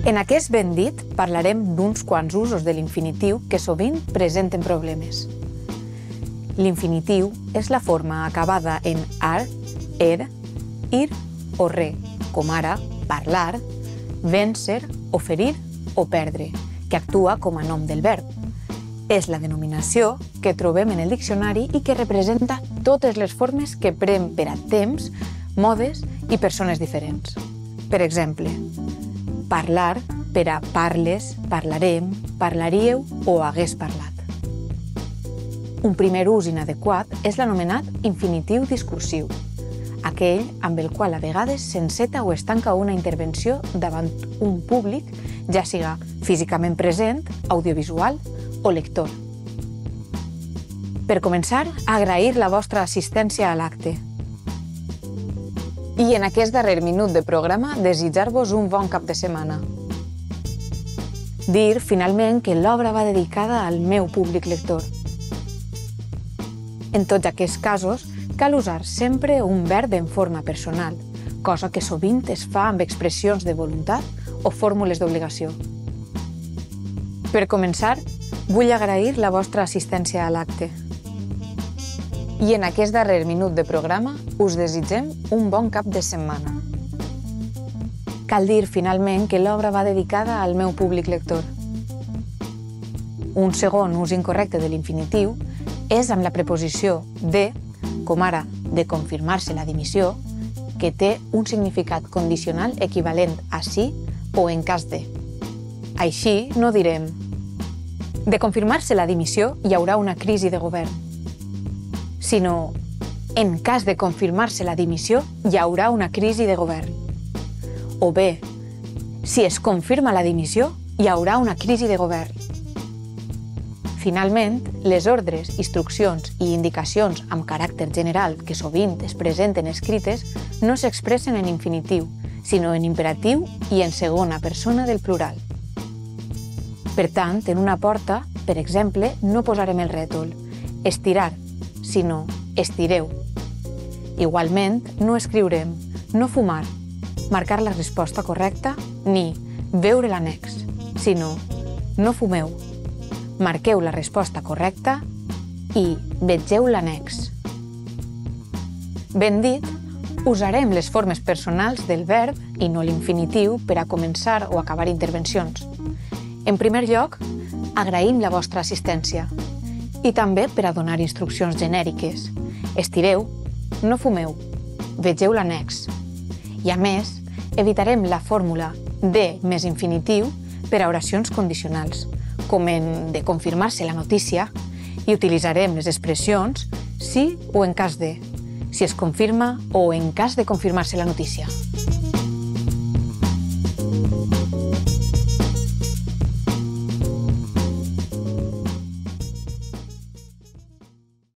En aquest ben dit parlarem d'uns quants usos de l'infinitiu que sovint presenten problemes. L'infinitiu és la forma acabada en ar, er, ir o re, com ara parlar, vèncer, oferir o perdre, que actua com a nom del verb. És la denominació que trobem en el diccionari i que representa totes les formes que pren per a temps, modes i persones diferents. Per exemple, parlar per a parles, parlarem, parlaríeu o hagués parlat. Un primer ús inadequat és l'anomenat infinitiu discursiu, aquell amb el qual a vegades s'enceta o es tanca una intervenció davant un públic, ja siga físicament present, audiovisual o lector. Per començar, agrair la vostra assistència a l'acte. I en aquest darrer minut de programa, desitjar-vos un bon cap de setmana. Dir, finalment, que l'obra va dedicada al meu públic lector. En tots aquests casos, cal usar sempre un verb en forma personal, cosa que sovint es fa amb expressions de voluntat o fórmules d'obligació. Per començar, vull agrair la vostra assistència a l'acte. I en aquest darrer minut de programa us desitgem un bon cap de setmana. Cal dir, finalment, que l'obra va dedicada al meu públic lector. Un segon ús incorrecte de l'infinitiu és amb la preposició de, com ara de confirmar-se la dimissió, que té un significat condicional equivalent a sí o en cas de. Així no direm de confirmar-se la dimissió hi haurà una crisi de govern, sinó en cas de confirmar-se la dimissió hi haurà una crisi de govern. O bé, si es confirma la dimissió hi haurà una crisi de govern. Finalment, les ordres, instruccions i indicacions amb caràcter general que sovint es presenten escrites no s'expressen en infinitiu, sinó en imperatiu i en segona persona del plural. Per tant, en una porta, per exemple, no posarem el rètol estirar, sinó estireu. Igualment, no escriurem no fumar, marcar la resposta correcta, ni veure l'annex, sinó no fumeu. Marqueu la resposta correcta i vegeu l'annex. Ben dit, usarem les formes personals del verb i no l'infinitiu per a començar o acabar intervencions. En primer lloc, agraïm la vostra assistència i també per a donar instruccions genèriques. Estireu, no fumeu, vegeu l'annex. I a més, evitarem la fórmula de més infinitiu per a oracions condicionals, com en de confirmar-se la notícia, i utilitzarem les expressions sí o en cas de, si es confirma o en cas de confirmar-se la notícia.